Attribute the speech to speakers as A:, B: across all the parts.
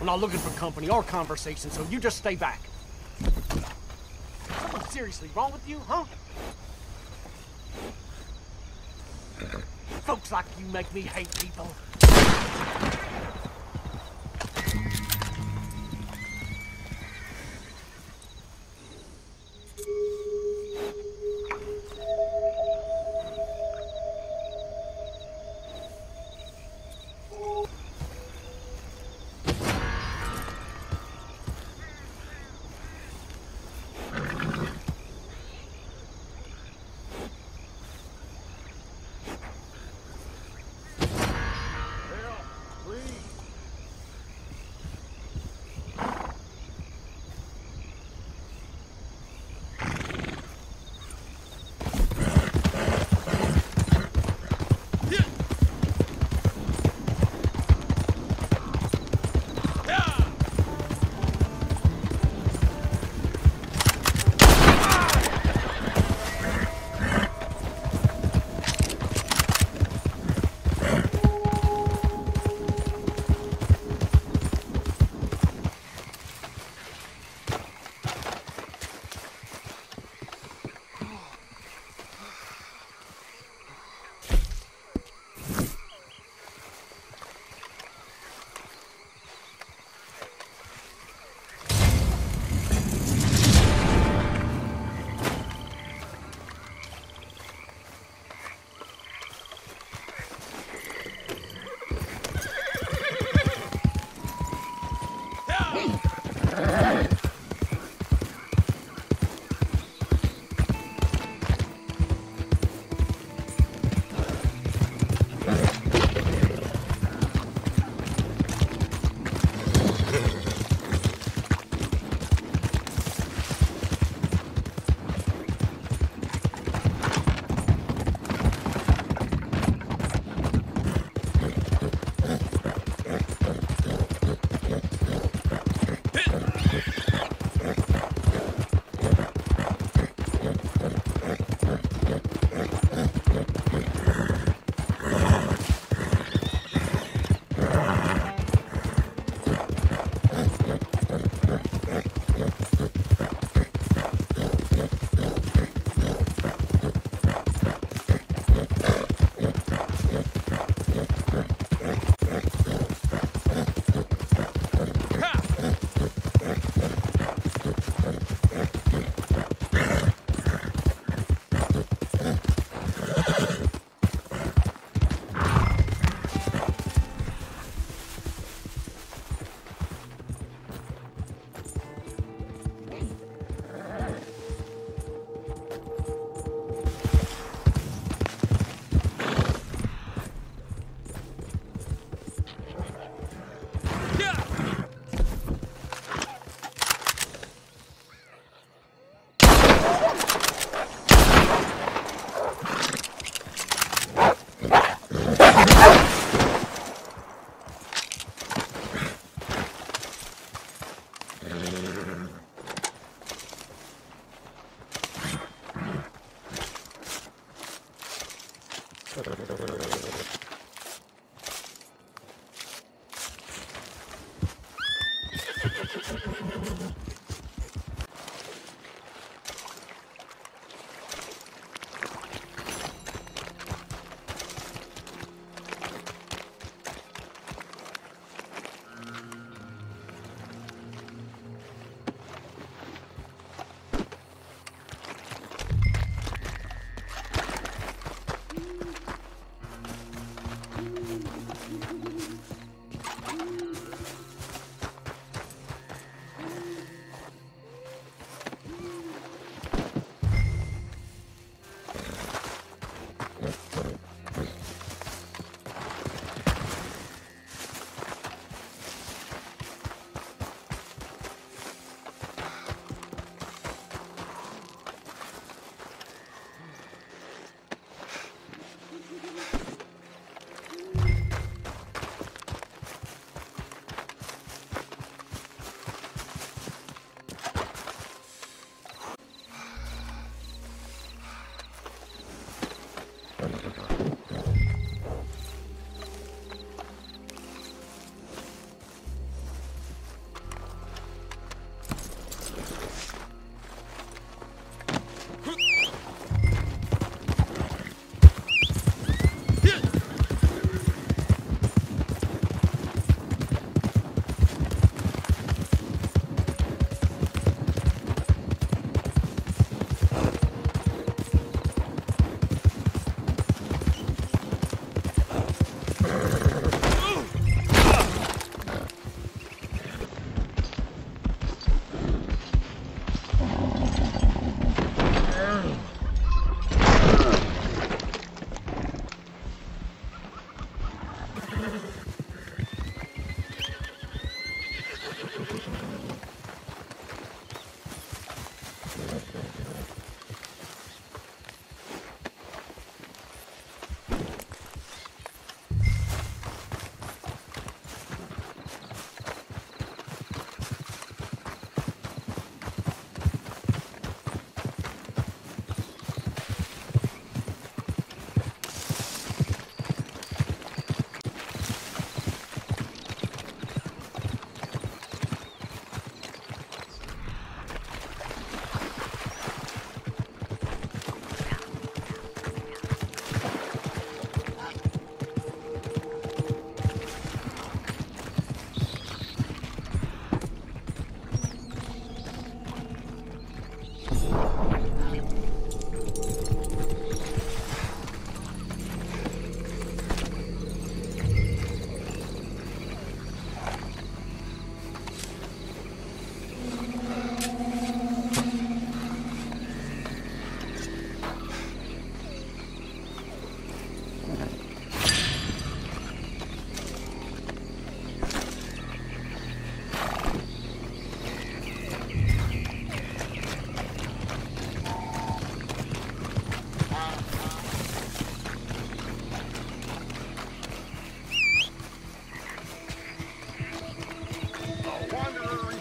A: not looking for company or conversation, so you just stay back. Something seriously wrong with you, huh? Folks like you make me hate people.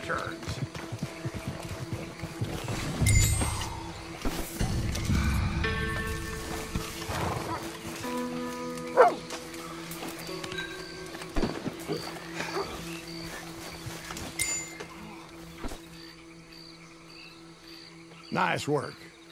B: returns. Nice work.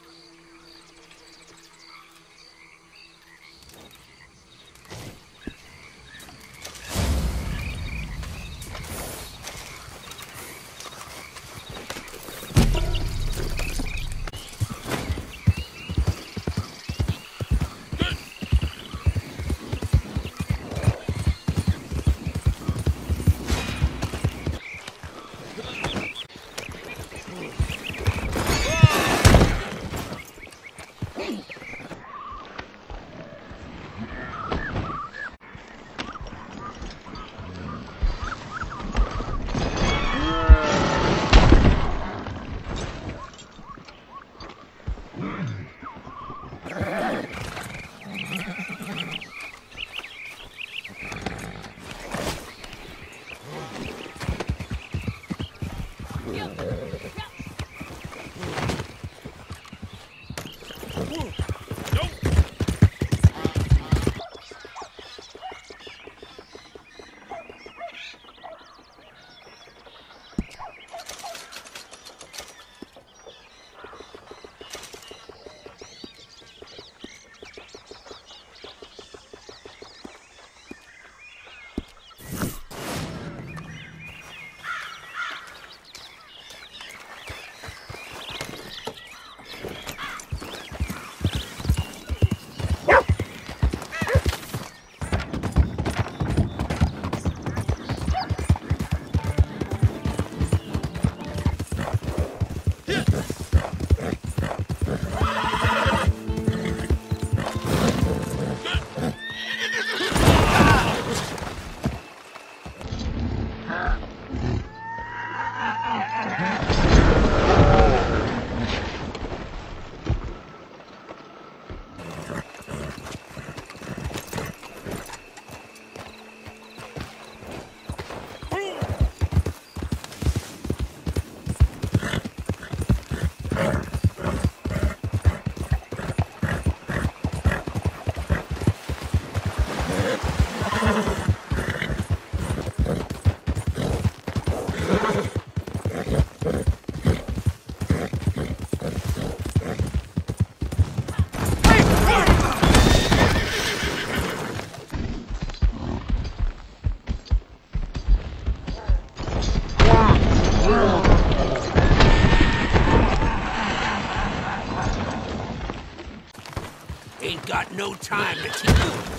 C: Ain't got no time to keep.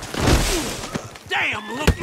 C: Damn, look!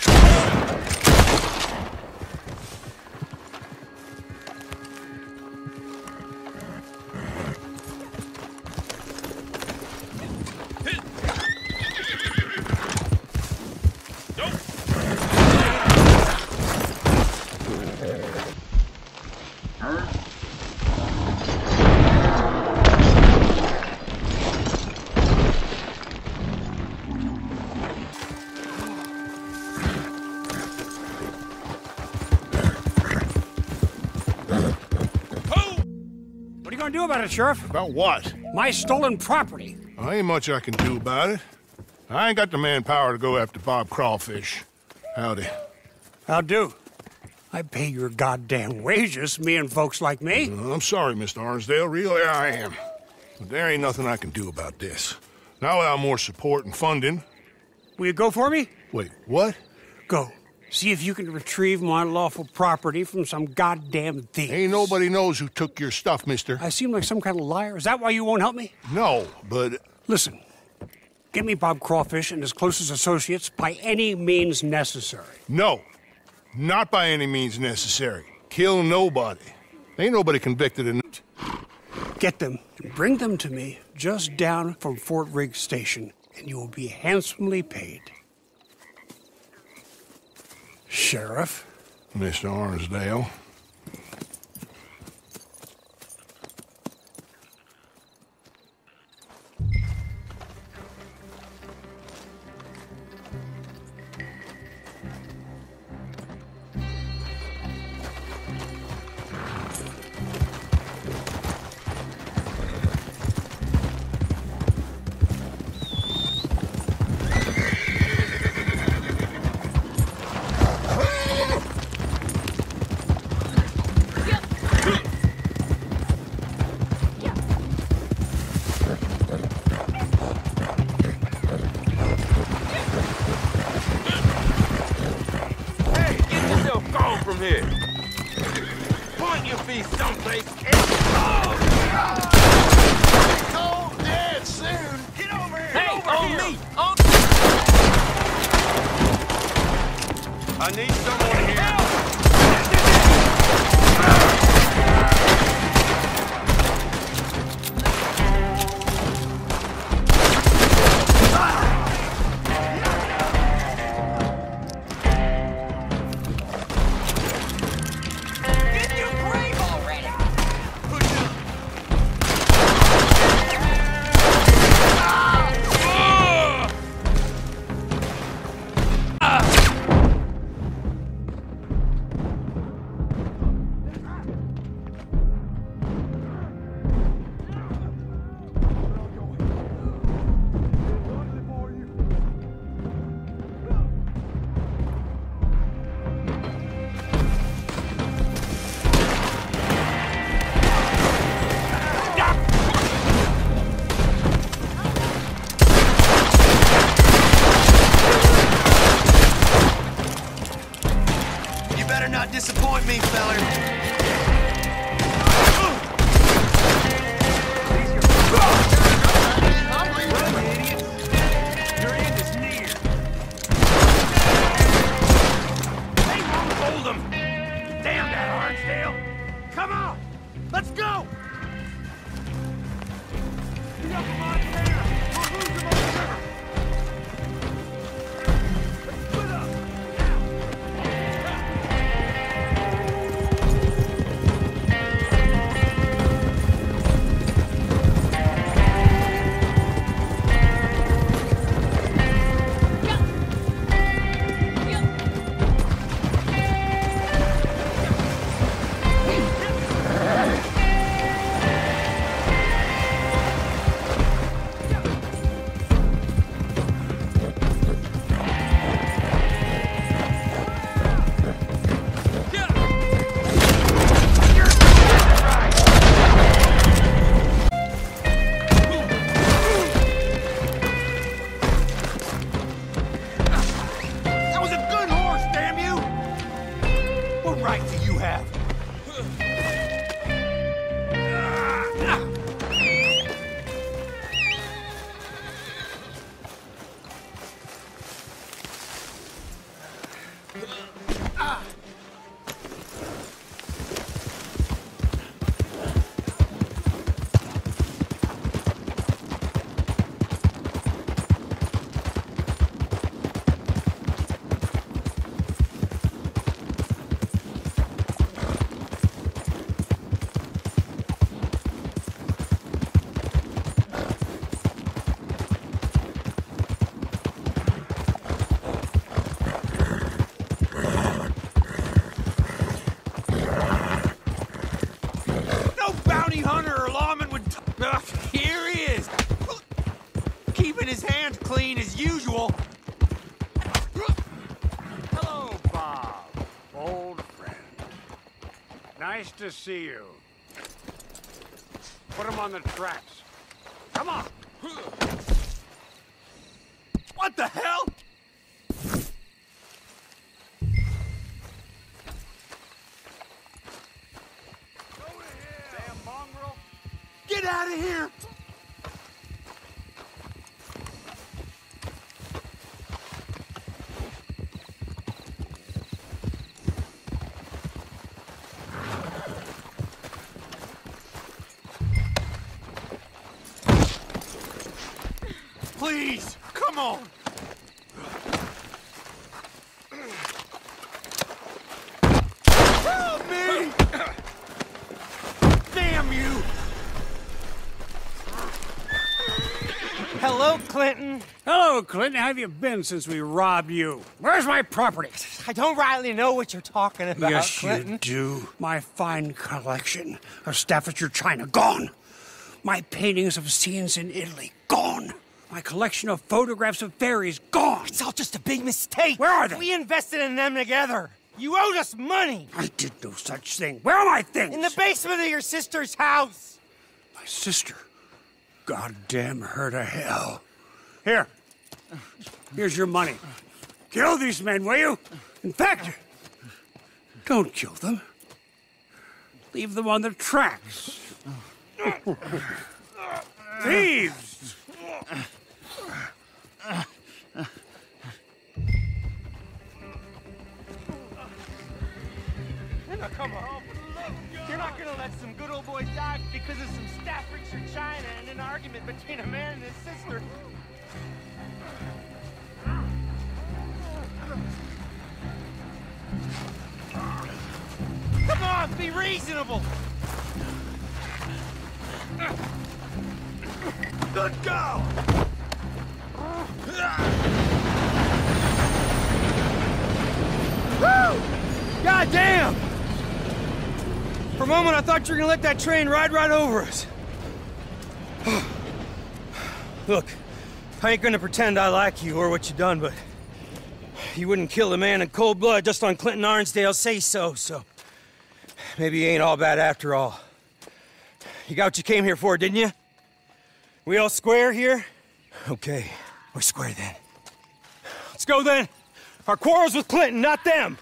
D: What are you gonna do about it, Sheriff?
B: About what?
D: My stolen property.
B: Ain't much I can do about it. I ain't got the manpower to go after Bob Crawfish. Howdy.
D: How do? I pay your goddamn wages, me and folks like me.
B: I'm sorry, Mr. Arnsdale. Really, I am. But there ain't nothing I can do about this. Not without more support and funding.
D: Will you go for me?
B: Wait, what?
D: Go. See if you can retrieve my lawful property from some goddamn thief.
B: Ain't nobody knows who took your stuff, mister.
D: I seem like some kind of liar. Is that why you won't help me?
B: No, but...
D: Listen. Get me Bob Crawfish and his closest associates by any means necessary.
B: No. Not by any means necessary. Kill nobody. Ain't nobody convicted in...
D: Get them and bring them to me just down from Fort Riggs Station, and you will be handsomely paid. Sheriff?
B: Mr. Arnsdale.
C: must be someplace.
B: Cold dead soon.
C: Get over here!
A: Hey, on me! On
C: I need someone here. You better not disappoint me, feller. Your end is near. They won't hold them. Damn that Arnsdale. Come on, let's go. Get up, Montana. We'll lose them on the river. Let's split up. That was a good horse, damn you! What right do you have? No bounty hunter or lawman would. Here he is, keeping his hands clean as usual.
D: Hello, Bob. Old friend. Nice to see you. Put him on the tracks. Come on.
C: What the hell?
D: Damn mongrel.
C: Get out of here! Please, come on! Help me! Damn you!
E: Hello, Clinton.
D: Hello, Clinton. How have you been since we robbed you? Where's my property?
E: I don't rightly know what you're talking about,
D: Yes,
E: Clinton.
D: you do. My fine collection of Staffordshire china, gone. My paintings of scenes in Italy, gone. My collection of photographs of fairies, gone.
E: It's all just a big mistake.
D: Where are they?
E: We invested in them together. You owed us money.
D: I did no such thing. Where are my things?
E: In the basement of your sister's house.
D: My sister. Goddamn her to hell. Here. Here's your money. Kill these men, will you? In fact, don't kill them. Leave them on the tracks. Thieves!
E: Now, come on. You're not gonna let some good old boy die because of some Staffordshire from China and an argument between a man and his sister. Come on, be reasonable! Good go! Woo! God damn! For a moment, I thought you were gonna let that train ride right over us. Look, I ain't gonna pretend I like you or what you done, but you wouldn't kill a man in cold blood just on Clinton Arnsdale's say-so, so maybe you ain't all bad after all. You got what you came here for, didn't you? We all square here? Okay, we're square then. Let's go then. Our quarrel's with Clinton, not them.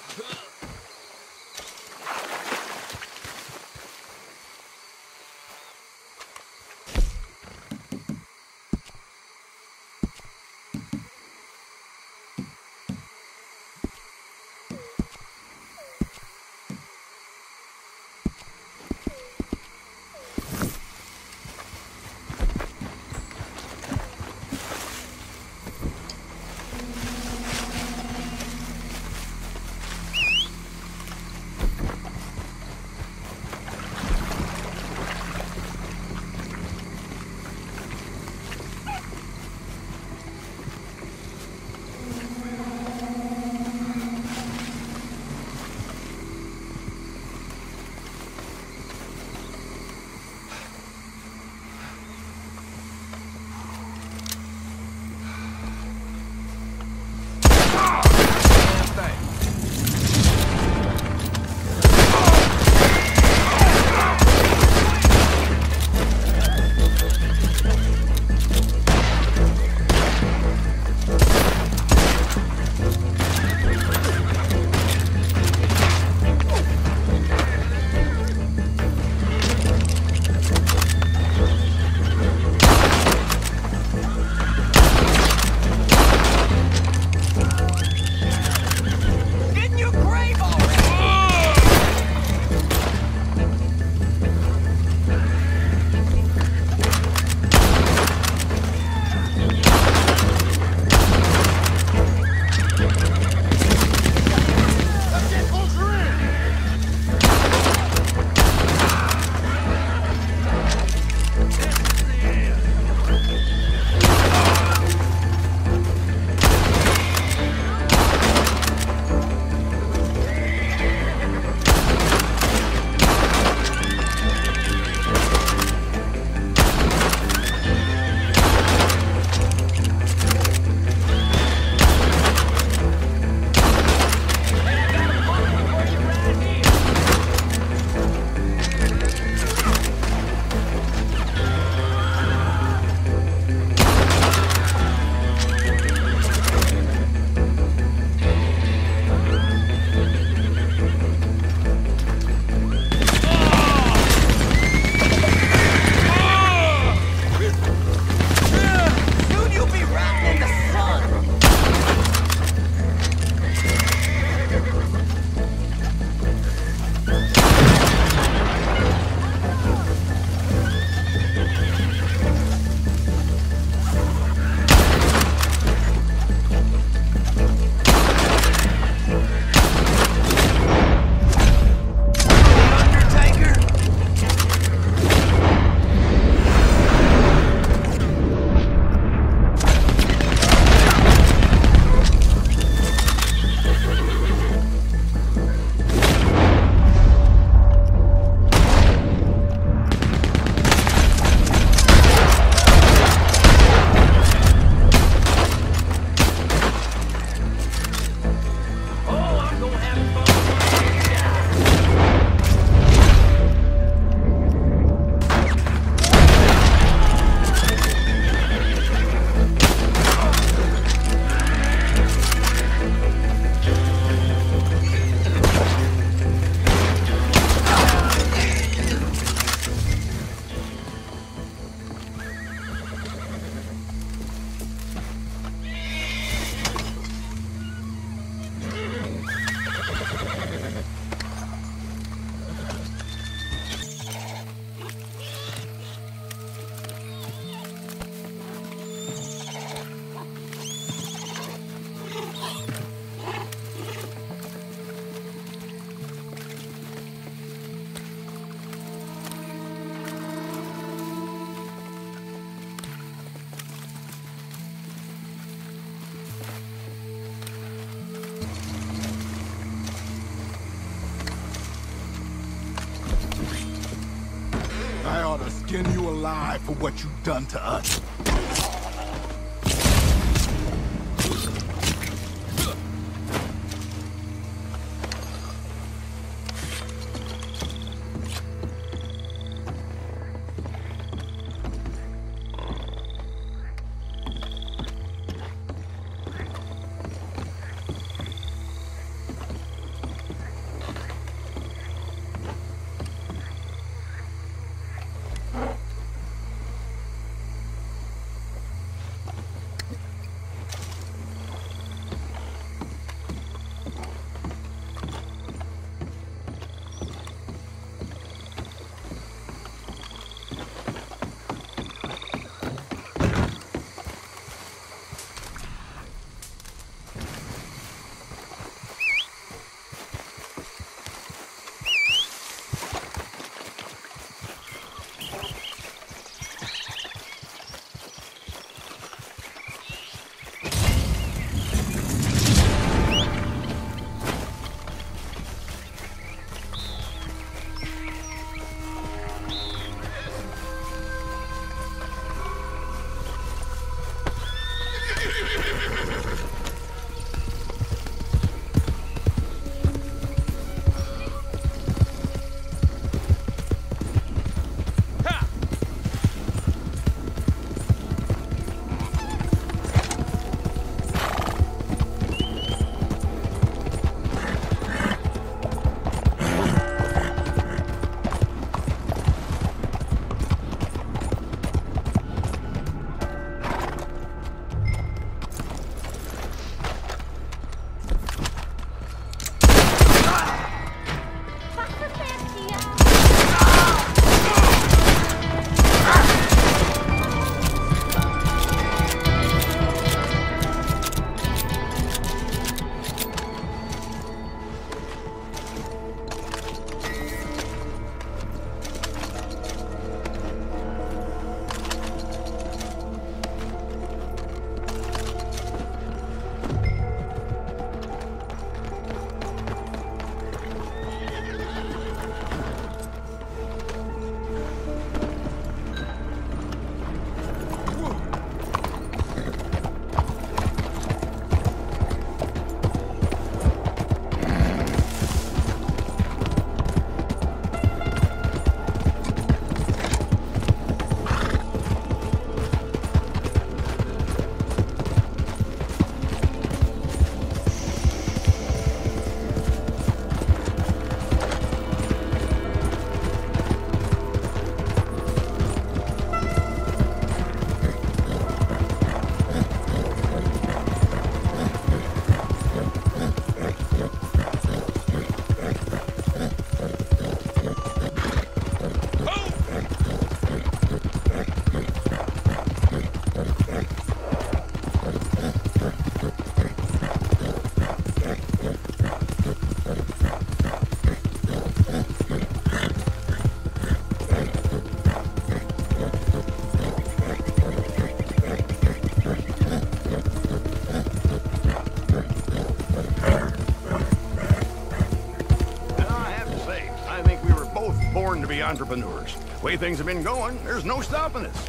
F: skin you alive for what you've done to us.
G: born to be entrepreneurs. The way things have been going, there's no stopping us.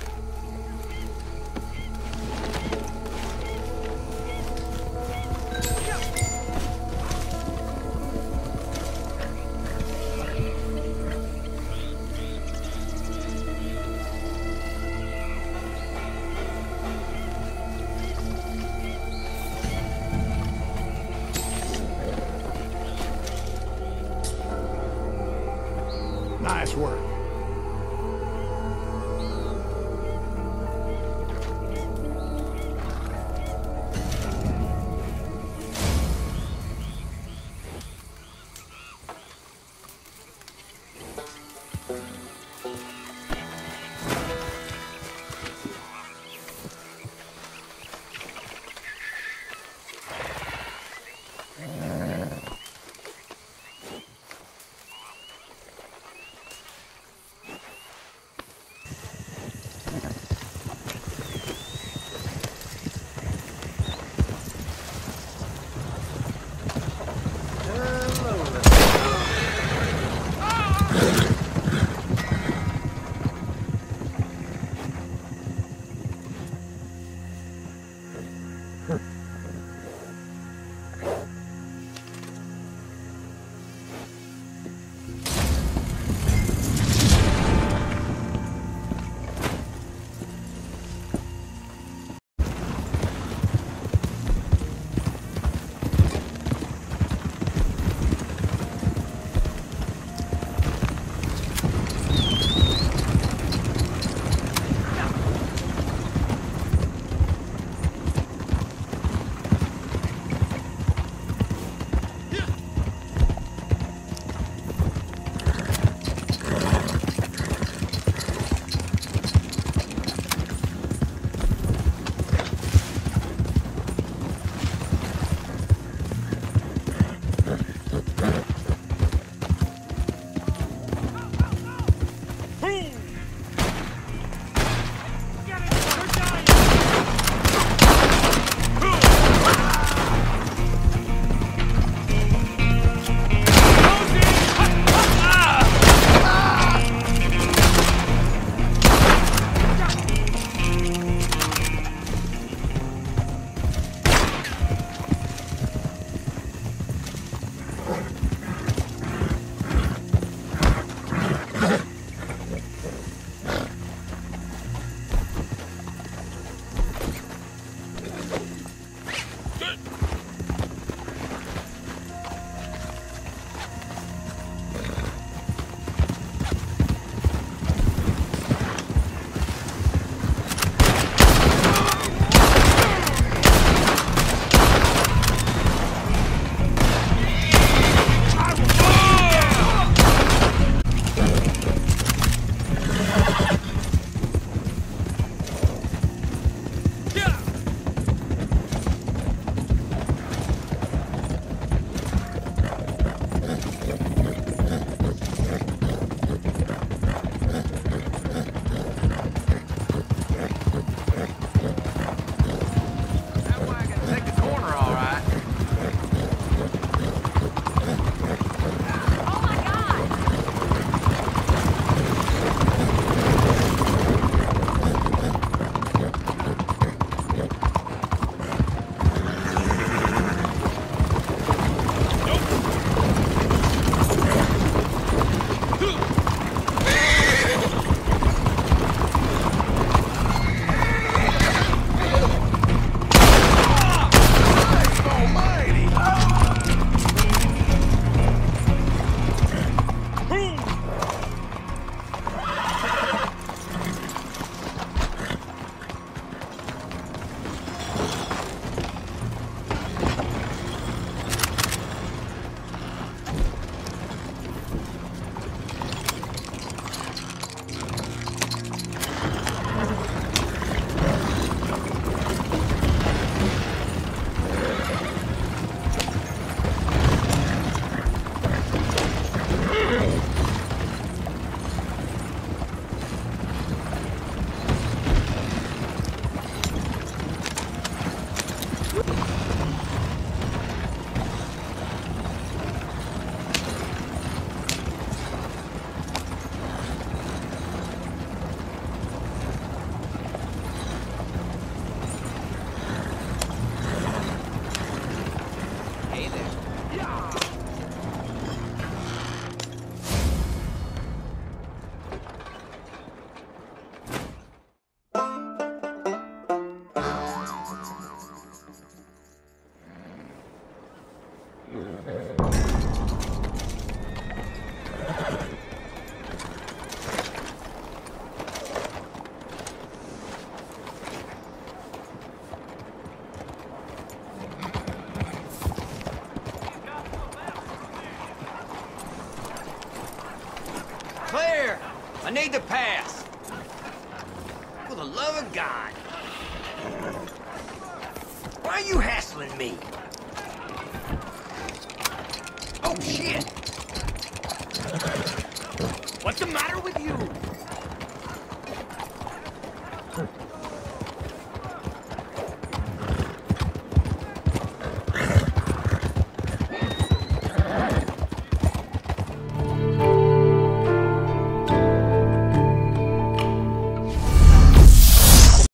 F: Nice work.
C: I need to pass. For the love of God. Why are you hassling me? Oh, shit!
A: What's the matter with you?